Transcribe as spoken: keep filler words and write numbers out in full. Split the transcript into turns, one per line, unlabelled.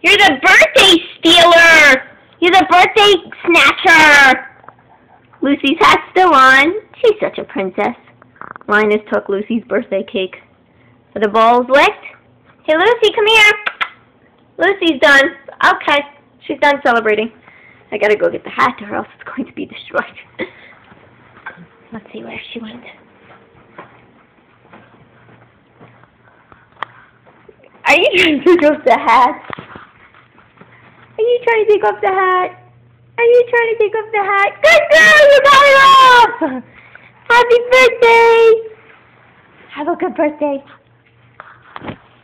You're the birthday stealer! You're the birthday snatcher! Luci's hat's still on. She's such a princess. Linus took Luci's birthday cake. Are the balls licked? Hey, Luci, come here. Luci's done. Okay, she's done celebrating. I gotta go get the hat or else it's going to be destroyed. Let's see where she went. Are you trying to take off the hat? Are you trying to take off the hat? Are you trying to take off the hat? Good girl, you got it off! Happy birthday! Have a good birthday.